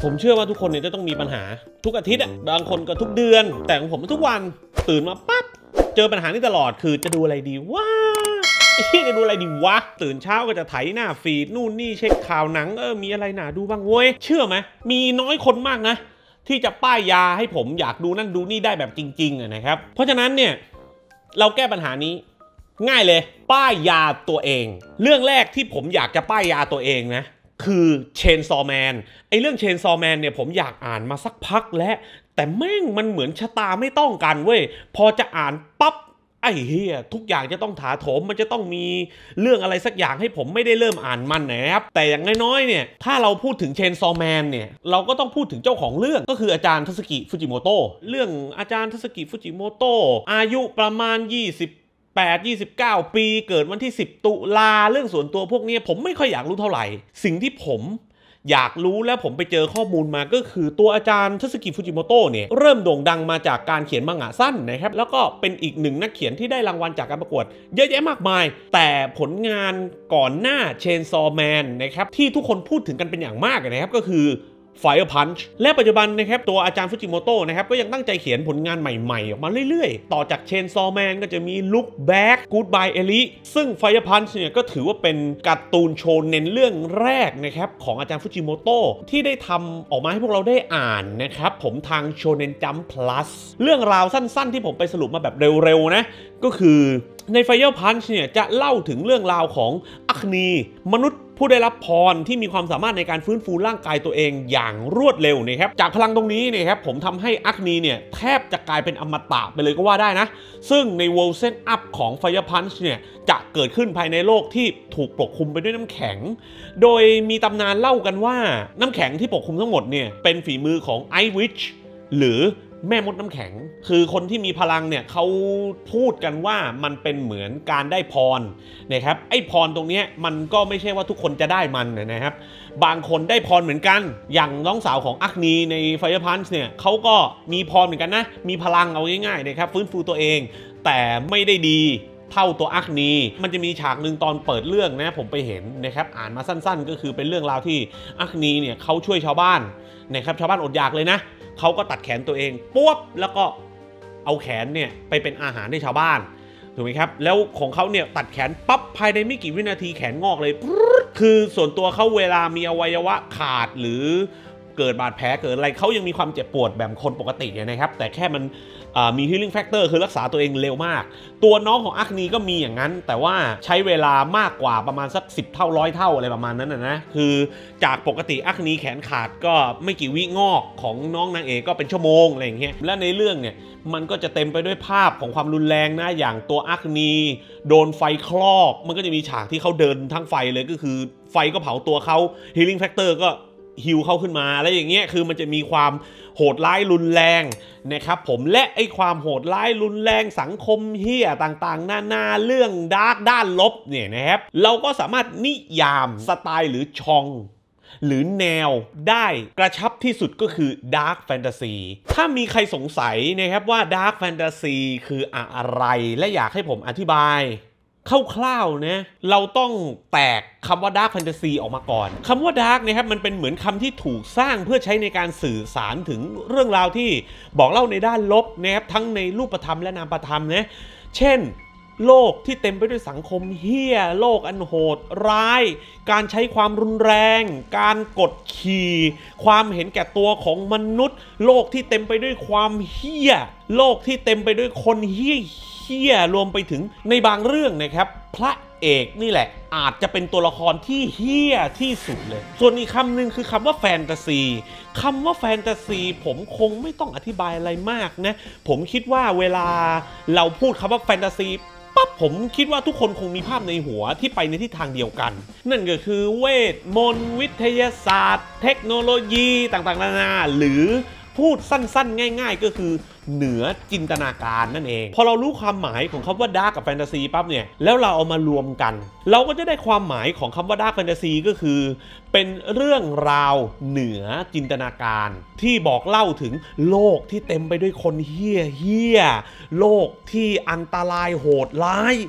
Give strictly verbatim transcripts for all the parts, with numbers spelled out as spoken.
ผมเชื่อว่าทุกคนเนี่ยจะต้องมีปัญหาทุกอาทิตย์อ่ะบางคนก็ทุกเดือนแต่ของผมทุกวันตื่นมาปั๊บเจอปัญหานี้ตลอดคือจะดูอะไรดีวะที่จะดูอะไรดีวะตื่นเช้าก็จะไถหน้าฟีดนู่นนี่เช็คข่าวหนังเออมีอะไรน่าดูบ้างเว้ยเชื่อไหมมีน้อยคนมากนะที่จะป้ายยาให้ผมอยากดูนั่นดูนี่ได้แบบจริงๆอะนะครับเพราะฉะนั้นเนี่ยเราแก้ปัญหานี้ง่ายเลยป้ายยาตัวเองเรื่องแรกที่ผมอยากจะป้ายยาตัวเองนะคือเชนซอว์แมนไอเรื่องเชนซอว์แมนเนี่ยผมอยากอ่านมาสักพักแล้วแต่แม่งมันเหมือนชะตาไม่ต้องกันเว้ยพอจะอ่านปั๊บไอ้เหี้ยทุกอย่างจะต้องถาโถมมันจะต้องมีเรื่องอะไรสักอย่างให้ผมไม่ได้เริ่มอ่านมันนะครับแต่อย่างน้อยๆเนี่ยถ้าเราพูดถึงเชนซอว์แมนเนี่ยเราก็ต้องพูดถึงเจ้าของเรื่องก็คืออาจารย์ทาสึกิฟุจิโมโตะเรื่องอาจารย์ทาสึกิฟุจิโมโตะอายุประมาณยี่สิบแปด ยี่สิบเก้า ปีเกิดวันที่สิบตุลาเรื่องส่วนตัวพวกนี้ผมไม่ค่อยอยากรู้เท่าไหร่สิ่งที่ผมอยากรู้และผมไปเจอข้อมูลมาก็คือตัวอาจารย์ทาสึกิฟุจิโมโตะเนี่ยเริ่มโด่งดังมาจากการเขียนมังงะสั้นนะครับแล้วก็เป็นอีกหนึ่งนักเขียนที่ได้รางวัลจากการประกวดเยอะแยะมากมายแต่ผลงานก่อนหน้าเชนซอว์แมนนะครับที่ทุกคนพูดถึงกันเป็นอย่างมากนะครับก็คือFire Punch และปัจจุบันนะครับตัวอาจารย์ฟุจิโมโตะนะครับก็ยังตั้งใจเขียนผลงานใหม่ๆออกมาเรื่อยๆต่อจาก Chainsaw Man ก็จะมี Look Back Goodbye Ellie ซึ่ง Fire Punch เนี่ยก็ถือว่าเป็นการ์ตูนโชเน้นเรื่องแรกนะครับของอาจารย์ฟุจิโมโตะที่ได้ทำออกมาให้พวกเราได้อ่านนะครับผมทาง Shonen Jump Plus เรื่องราวสั้นๆที่ผมไปสรุปมาแบบเร็วๆนะก็คือใน Fire Punch เนี่ยจะเล่าถึงเรื่องราวของอัคนีมนุษย์ผู้ได้รับพรที่มีความสามารถในการฟื้นฟูร่างกายตัวเองอย่างรวดเร็วนะครับจากพลังตรงนี้เนี่ยครับผมทำให้อัคนีเนี่ยแทบจะกลายเป็นอมตะไปเลยก็ว่าได้นะซึ่งใน World Set Up ของ Fire Punch เนี่ยจะเกิดขึ้นภายในโลกที่ถูกปกคลุมไปด้วยน้ำแข็งโดยมีตำนานเล่ากันว่าน้ำแข็งที่ปกคลุมทั้งหมดเนี่ยเป็นฝีมือของ Ice Witch หรือแม่มดน้ำแข็งคือคนที่มีพลังเนี่ยเขาพูดกันว่ามันเป็นเหมือนการได้พรนะครับไอ้พรตรงนี้มันก็ไม่ใช่ว่าทุกคนจะได้มันนะครับบางคนได้พรเหมือนกันอย่างน้องสาวของอัคนีใน Fire Punch เนี่ยเขาก็มีพรเหมือนกันนะมีพลังเอาง่ายๆนะครับฟื้นฟูตัวเองแต่ไม่ได้ดีเท่าตัวอัคนีมันจะมีฉากหนึ่งตอนเปิดเรื่องนะผมไปเห็นนะครับอ่านมาสั้นๆก็คือเป็นเรื่องราวที่อัคนีเนี่ยเขาช่วยชาวบ้านนะครับชาวบ้านอดอยากเลยนะเขาก็ตัดแขนตัวเองปุ๊บแล้วก็เอาแขนเนี่ยไปเป็นอาหารให้ชาวบ้านถูกไหมครับแล้วของเขาเนี่ยตัดแขนปั๊บภายในไม่กี่วินาทีแขนงอกเลยคือส่วนตัวเขาเวลามีอวัยวะขาดหรือเกิดบาดแผลเกิดอะไรเขายังมีความเจ็บปวดแบบคนปกติเนี่ยนะครับแต่แค่มันมี healing factor คือรักษาตัวเองเร็วมากตัวน้องของอัคนีก็มีอย่างนั้นแต่ว่าใช้เวลามากกว่าประมาณสักสิบเท่าร้อยเท่าอะไรประมาณนั้นนะนะคือจากปกติอัคนีแขนขาดก็ไม่กี่วิงอกของน้องนางเอกก็เป็นชั่วโมงอะไรอย่างเงี้ยและในเรื่องเนี่ยมันก็จะเต็มไปด้วยภาพของความรุนแรงนะอย่างตัวอัคนีโดนไฟคลอกมันก็จะมีฉากที่เขาเดินทั้งไฟเลยก็คือไฟก็เผาตัวเขา healing factor ก็ฮิวเข้าขึ้นมาอะไรอย่างเงี้ยคือมันจะมีความโหดร้ายรุนแรงนะครับผมและไอ้ความโหดร้ายรุนแรงสังคมเหี้ยต่างๆนานาเรื่องดาร์กด้านลบเนี่ยนะครับเราก็สามารถนิยามสไตล์หรือชองหรือแนวได้กระชับที่สุดก็คือดาร์กแฟนตาซีถ้ามีใครสงสัยนะครับว่าดาร์กแฟนตาซีคืออะไรและอยากให้ผมอธิบายคร่าวๆนะเราต้องแตกคำว่าดาร์กแฟนตาซีออกมาก่อนคำว่าดาร์กนะครับมันเป็นเหมือนคำที่ถูกสร้างเพื่อใช้ในการสื่อสารถึงเรื่องราวที่บอกเล่าในด้านลบนะครับทั้งในรูปธรรมและนามธรรมนะเช่นโลกที่เต็มไปด้วยสังคมเหี้ยโลกอันโหดร้ายการใช้ความรุนแรงการกดขี่ความเห็นแก่ตัวของมนุษย์โลกที่เต็มไปด้วยความเหี้ยโลกที่เต็มไปด้วยคนเหี้ยเหี้ยรวมไปถึงในบางเรื่องนะครับพระเอกนี่แหละอาจจะเป็นตัวละครที่เหี้ยที่สุดเลยส่วนอีกคำหนึ่งคือคำว่าแฟนตาซีคำว่าแฟนตาซีผมคงไม่ต้องอธิบายอะไรมากนะผมคิดว่าเวลาเราพูดคำว่าแฟนตาซีปั๊บผมคิดว่าทุกคนคงมีภาพในหัวที่ไปในทิศทางเดียวกันนั่นก็คือเวทมนต์วิทยาศาสตร์เทคโนโลยีต่างๆนานาหรือพูดสั้นๆง่ายๆก็คือเหนือจินตนาการนั่นเองพอเรารู้ความหมายของคำว่าดาร์กกับแฟนตาซีปั๊บเนี่ยแล้วเราเอามารวมกันเราก็จะได้ความหมายของคำว่าดาร์กแฟนตาซีก็คือเป็นเรื่องราวเหนือจินตนาการที่บอกเล่าถึงโลกที่เต็มไปด้วยคนเหี้ยเหี้ยโลกที่อันตรายโหดร้าย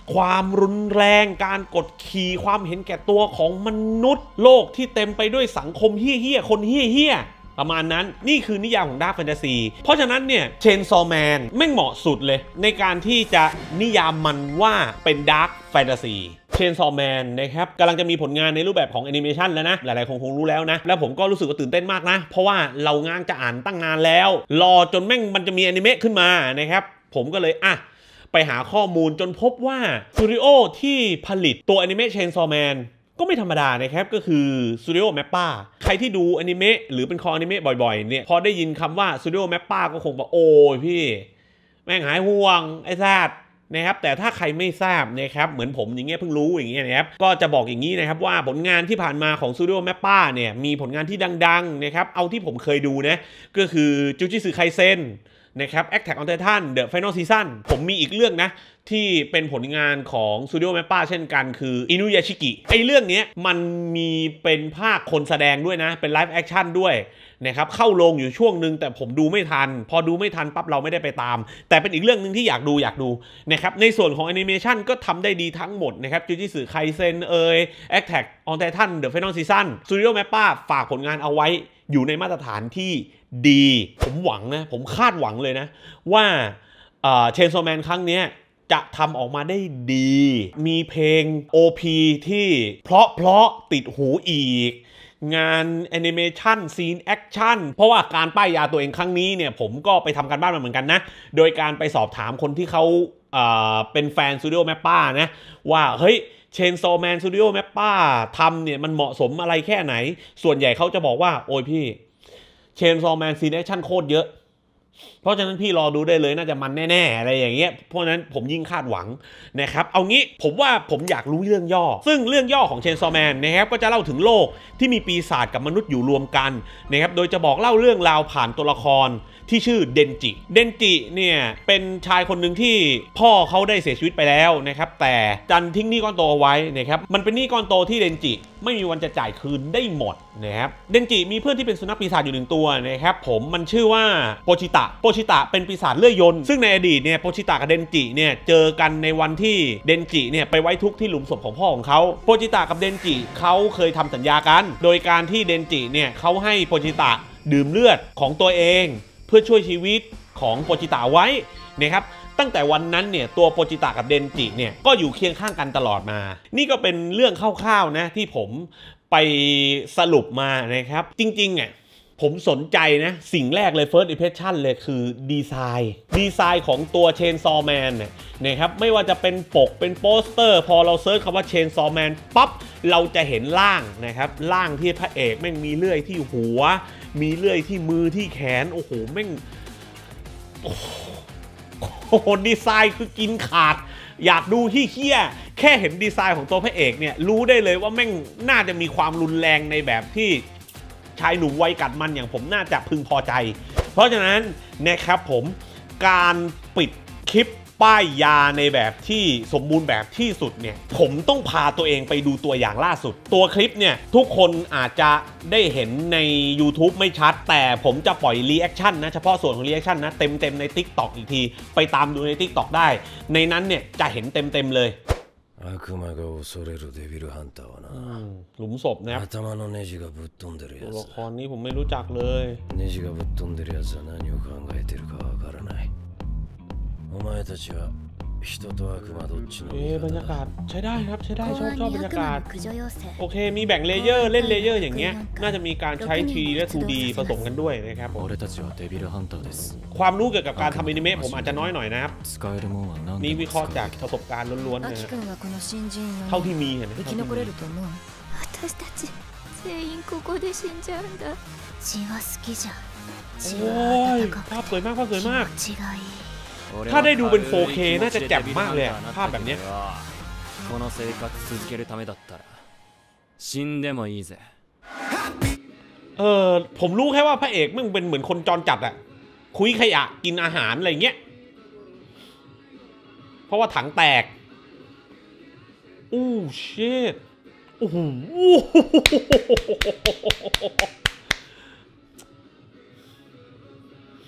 ความรุนแรงการกดขี่ความเห็นแก่ตัวของมนุษย์โลกที่เต็มไปด้วยสังคมเฮี้ยๆคนเฮี้ยๆประมาณนั้นนี่คือนิยามของดาร์กแฟนตาซีเพราะฉะนั้นเนี่ยเชนซอว์แมนแม่งเหมาะสุดเลยในการที่จะนิยามมันว่าเป็นดาร์กแฟนตาซีเชนซอว์แมนนะครับกำลังจะมีผลงานในรูปแบบของแอนิเมชันแล้วนะหลายๆคนคงรู้แล้วนะแล้วผมก็รู้สึกว่าตื่นเต้นมากนะเพราะว่าเรางานจะอ่านตั้งนานแล้วรอจนแม่งมันจะมีแอนิเมะขึ้นมานะครับผมก็เลยอ่ะไปหาข้อมูลจนพบว่าสตูดิโอที่ผลิตตัวแอนิเมะเชนซอว์แมนก็ไม่ธรรมดานะครับก็คือ Studio Mappa ใครที่ดูอนิเมะหรือเป็นคออนิเมะบ่อยๆเนี่ยพอได้ยินคำว่า Studio Mappa ก็คงบอกโอ้ยพี่แม่งหายห่วงไอ้แซดนะครับแต่ถ้าใครไม่ทราบนะครับเหมือนผมอย่างเงี้ยเพิ่งรู้อย่างเงี้ยนะครับก็จะบอกอย่างนี้นะครับว่าผลงานที่ผ่านมาของ Studio Mappa เนี่ยมีผลงานที่ดังๆนะครับเอาที่ผมเคยดูนะก็คือจูจิสึไคเซ็นนะครับ Attack on Titan The Final Season ผมมีอีกเรื่องนะที่เป็นผลงานของ Studio Mappa เช่นกันคืออินุยาชิกิไอเรื่องนี้มันมีเป็นภาคคนแสดงด้วยนะเป็นไลฟ์แอคชั่นด้วยนะครับเข้าโรงอยู่ช่วงหนึ่งแต่ผมดูไม่ทันพอดูไม่ทันปั๊บเราไม่ได้ไปตามแต่เป็นอีกเรื่องหนึ่งที่อยากดูอยากดูนะครับในส่วนของแอนิเมชันก็ทำได้ดีทั้งหมดนะครับจูจิสึไคเซ็นเอ่ย Attack on Titan The Final Season Studio Mappa ฝากผลงานเอาไว้อยู่ในมาตรฐานที่ดีผมหวังนะผมคาดหวังเลยนะว่าเชนซอว์แมนครั้งนี้จะทำออกมาได้ดีมีเพลง โอ พี ที่เพราะเพราะติดหูอีกงานแอนิเมชันซีนแอคชั่นเพราะว่าการป้ายยาตัวเองครั้งนี้เนี่ยผมก็ไปทำการบ้านมาเหมือนกันนะโดยการไปสอบถามคนที่เขาเอ่อเป็นแฟน Studio Mappa นะว่าเฮ้ยเชนซอว์แมน Studio Mappa ทำเนี่ยมันเหมาะสมอะไรแค่ไหนส่วนใหญ่เขาจะบอกว่าโอ้ยพี่เชนซอว์แมนซีนแอคชั่นโคตรเยอะเพราะฉะนั้นพี่รอดูได้เลยน่าจะมันแน่ๆอะไรอย่างเงี้ยเพราะฉะนั้นผมยิ่งคาดหวังนะครับเอางี้ผมว่าผมอยากรู้เรื่องย่อซึ่งเรื่องย่อของเชนซอว์แมนนะครับก็จะเล่าถึงโลกที่มีปีศาจกับมนุษย์อยู่รวมกันนะครับโดยจะบอกเล่าเรื่องราวผ่านตัวละครที่ชื่อเดนจิเดนจิเนี่ยเป็นชายคนหนึ่งที่พ่อเขาได้เสียชีวิตไปแล้วนะครับแต่ดันทิ้งหนี้ก้อนโตเอาไว้นะครับมันเป็นหนี้ก้อนโตที่เดนจิไม่มีวันจะจ่ายคืนได้หมดนะครับเดนจิมีเพื่อนที่เป็นสุนัขปีศาจอยู่หนึ่งตัวนะครับผมมันชื่อว่าโปชิตะโปชิตะเป็นปีศาจเลื่อยยนต์ซึ่งในอดีตเนี่ยโปชิตะกับเดนจิเนี่ยเจอกันในวันที่เดนจิเนี่ยไปไว้ทุกข์ที่หลุมศพของพ่อของเขาโปชิตะกับเดนจิเขาเคยทำสัญญากันโดยการที่เดนจิเนี่ยเขาให้โปชิตะดื่มเลือดของตัวเองเพื่อช่วยชีวิตของโปจิตะไว้นะครับตั้งแต่วันนั้นเนี่ยตัวโปจิตะกับเดนจิเนี่ยก็อยู่เคียงข้างกันตลอดมานี่ก็เป็นเรื่องคร่าวๆนะที่ผมไปสรุปมานะครับจริงๆอ่ะผมสนใจนะสิ่งแรกเลย first impression เลยคือดีไซน์ดีไซน์ของตัวเชนซอว์แมนเนี่ยนะครับไม่ว่าจะเป็นปกเป็นโปสเตอร์พอเราเซิร์ชคำว่าเชนซอว์แมนปั๊บเราจะเห็นร่างนะครับร่างที่พระเอกแม่งมีเลื่อยที่หัวมีเลื่อยที่มือที่แขนโอ้โหแม่งโอ้โหดีไซน์คือกินขาดอยากดูที่เคี้ยแค่เห็นดีไซน์ของตัวพระเอกเนี่ยรู้ได้เลยว่าแม่งน่าจะมีความรุนแรงในแบบที่ชายหนุ่มวัยกัดมันอย่างผมน่าจะพึงพอใจเพราะฉะนั้นนะครับผมการปิดคลิปป้ายยาในแบบที่สมบูรณ์แบบที่สุดเนี่ยผมต้องพาตัวเองไปดูตัวอย่างล่าสุดตัวคลิปเนี่ยทุกคนอาจจะได้เห็นใน YouTube ไม่ชัดแต่ผมจะปล่อยรีแอคชั่นนะเฉพาะส่วนของรีแอคชั่นนะเต็มเต็มใน TikTok อีกทีไปตามดูใน TikTok ได้ในนั้นเนี่ยจะเห็นเต็มเต็มเลย悪魔が恐れるデビルハンターはなหลุมศพนะครับ頭のネジがぶっ飛んでるやつตัวละครนี้ผมไม่รู้จักเลยネジがぶっ飛んでるやつは何を考えてるかわからないお前たちは人と悪魔どっちの味方だบรรยากาศใช้ได้ครับใช้ได้ชอบชอบบรรยากาศโอเคมีแบ่งเลเยอร์เล่นเลเยอร์อย่างเงี้ยน่าจะมีการใช้ ทรี ดี และ ทู ดี ผสมกันด้วยนะครับความรู้เกี่ยวกับการทำอนิเมะผมอาจจะน้อยหน่อยนะครับนี่วิเคราะห์จากประสบการณ์ล้วนๆนะเท่าที่มีเห็นไหมโอ้ยภาพสวยมากภาพสวยมากถ้าได้ดูเป็น โฟร์เค น่าจะแจ่มมากเลยภาพแบบนี้เออผมรู้แค่ว่าพระเอกมึงเป็นเหมือนคนจรจัดอะคุยขยะกินอาหารอะไรเงี้ยเพราะว่าถังแตกอู้เชิดโอ้โห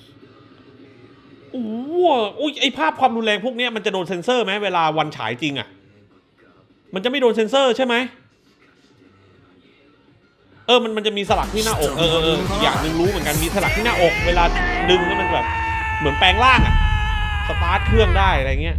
โอ้โหไอภาพความรุนแรงพวกนี้มันจะโดนเซ็นเซอร์ไหมเวลาวันฉายจริงอะมันจะไม่โดนเซ็นเซอร์ใช่ไหมเออมันมันจะมีสลักที่หน้าอกเออเออเอออย่างหนึ่งรู้เหมือนกันมีสลักที่หน้าอกเวลาดึงแล้วมันแบบเหมือนแปลงร่างอะสตาร์ทเครื่องได้อะไรเงี้ย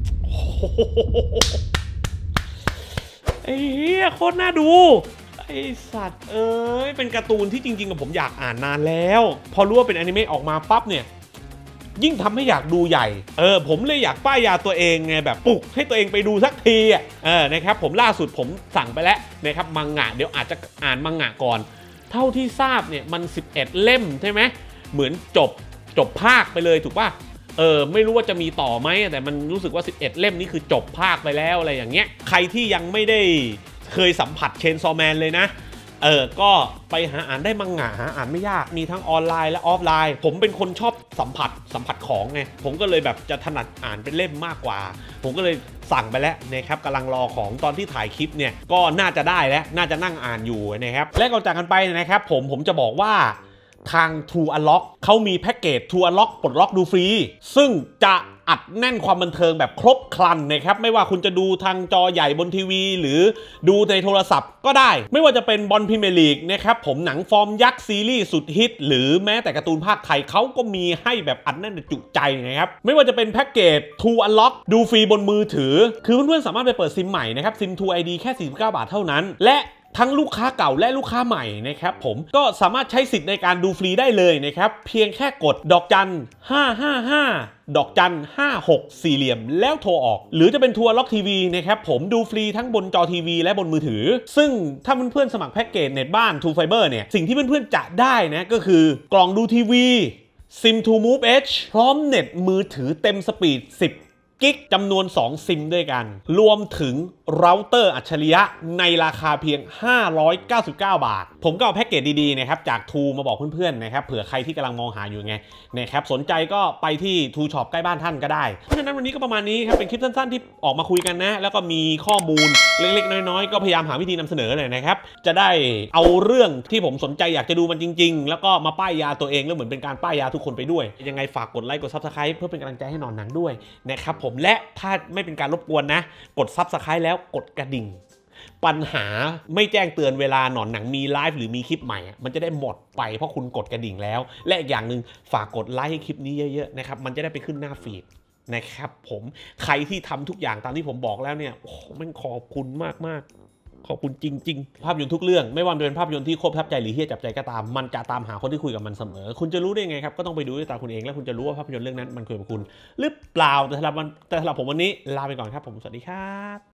ไอ้เหี้ยโคตรน่าดูไอ้สัตว์เอ้ยเป็นการ์ตูนที่จริงๆกับผมอยากอ่านนานแล้วพอรู้ว่าเป็นอนิเมะออกมาปั๊บเนี่ยยิ่งทำให้อยากดูใหญ่เออผมเลยอยากป้ายยาตัวเองไงแบบปลุกให้ตัวเองไปดูสักทีอ่ะเออนะครับผมล่าสุดผมสั่งไปแล้วนะครับมังงะเดี๋ยวอาจจะอ่านมังงะก่อนเท่าที่ทราบเนี่ยมันสิบเอ็ดเล่มใช่ไหมเหมือนจบจบภาคไปเลยถูกป่ะเออไม่รู้ว่าจะมีต่อไหมแต่มันรู้สึกว่าสิบเอ็ดเล่มนี่คือจบภาคไปแล้วอะไรอย่างเงี้ยใครที่ยังไม่ได้เคยสัมผัสเชนซอว์แมนเลยนะเออก็ไปหาอ่านได้มังงะหาอ่านไม่ยากมีทั้งออนไลน์และออฟไลน์ผมเป็นคนชอบสัมผัสสัมผัสของไงผมก็เลยแบบจะถนัดอ่านเป็นเล่มมากกว่าผมก็เลยสั่งไปแล้วนะครับกำลังรอของตอนที่ถ่ายคลิปเนี่ยก็น่าจะได้แล้วน่าจะนั่งอ่านอยู่นะครับและก่อนจากกันไปนะครับผมผมจะบอกว่าทาง True Unlock เขามีแพ็กเกจ True Unlock ปลดล็อกดูฟรีซึ่งจะอัดแน่นความบันเทิงแบบครบครันนะครับไม่ว่าคุณจะดูทางจอใหญ่บนทีวีหรือดูในโทรศัพท์ก็ได้ไม่ว่าจะเป็นบอลพรีเมียร์ลีกนะครับผมหนังฟอร์มยักษ์ซีรีส์สุดฮิตหรือแม้แต่การ์ตูนภาคไทยเขาก็มีให้แบบอัดแน่นจุใจนะครับไม่ว่าจะเป็นแพ็กเกจ True Unlock ดูฟรีบนมือถือคือเพื่อนๆสามารถไปเปิดซิมใหม่นะครับซิม True ไอ ดี แค่สี่สิบเก้าบาทเท่านั้นและทั้งลูกค้าเก่าและลูกค้าใหม่นะครับผมก็สามารถใช้สิทธิ์ในการดูฟรีได้เลยนะครับเพียงแค่กดดอกจันห้าห้าห้าดอกจันห้าหกสี่เหลี่ยมแล้วโทรออกหรือจะเป็นทัวร์ล็อกทีวีนะครับผมดูฟรีทั้งบนจอทีวีและบนมือถือซึ่งถ้าเพื่อนๆสมัครแพ็กเกจเน็ตบ้าน True Fiber เนี่ยสิ่งที่เพื่อนๆจะได้นะก็คือกล่องดูทีวีซิม True Move Edge พร้อมเน็ตมือถือเต็มสปีดสิบกิกจำนวนสองซิมด้วยกันรวมถึงเราเตอร์อัจฉริยะในราคาเพียงห้าร้อยเก้าสิบเก้าบาทผมก็เอาแพ็กเกจดีๆนะครับจาก True มาบอกเพื่อนๆนะครับเผื่อใครที่กำลังมองหาอยู่ไงนะครับสนใจก็ไปที่ True Shop ใกล้บ้านท่านก็ได้เพราะฉะนั้นวันนี้ก็ประมาณนี้ครับเป็นคลิปสั้นๆที่ออกมาคุยกันนะแล้วก็มีข้อมูลเล็กๆน้อยๆก็พยายามหาวิธีนำเสนอเลยนะครับจะได้เอาเรื่องที่ผมสนใจอยากจะดูมันจริงๆแล้วก็มาป้ายยาตัวเองแล้วเหมือนเป็นการป้ายยาทุกคนไปด้วยยังไงฝากกดไลค์กด Subscribe เพื่อเป็นกำลังใจให้นอนหนังด้วยนะครับผมและถ้าไม่เป็นการรบกวนนะกด Subscribe แล้วกดกระดิ่งปัญหาไม่แจ้งเตือนเวลาหนอนหนังมีไลฟ์หรือมีคลิปใหม่มันจะได้หมดไปเพราะคุณกดกระดิ่งแล้วและอีกอย่างหนึ่งฝากกดไลค์ให้คลิปนี้เยอะๆนะครับมันจะได้ไปขึ้นหน้าฟีดนะครับผมใครที่ทำทุกอย่างตามที่ผมบอกแล้วเนี่ยโอ้มันขอบคุณมากๆขอบคุณจริงๆภาพยนตร์ทุกเรื่องไม่ว่าจะเป็นภาพยนตร์ที่โคตรประทับใจหรือเฮี้ยจับใจก็ตามมันจะตามหาคนที่คุยกับมันเสมอคุณจะรู้ได้ไงครับก็ต้องไปดูด้วยตาคุณเองแล้วคุณจะรู้ว่าภาพยนตร์เรื่องนั้นมันคุยกับคุณหรือเปล่าแต่สำหรับแต่สำหรับผมวันนี้ลาไปก่อนครับผมสวัสดีครับ